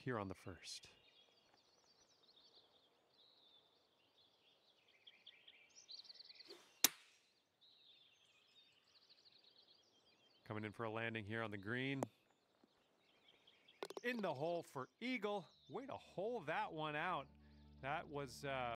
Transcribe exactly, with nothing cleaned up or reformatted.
here on the first. Coming in for a landing here on the green. In the hole for eagle. Way to hole that one out. That was... Uh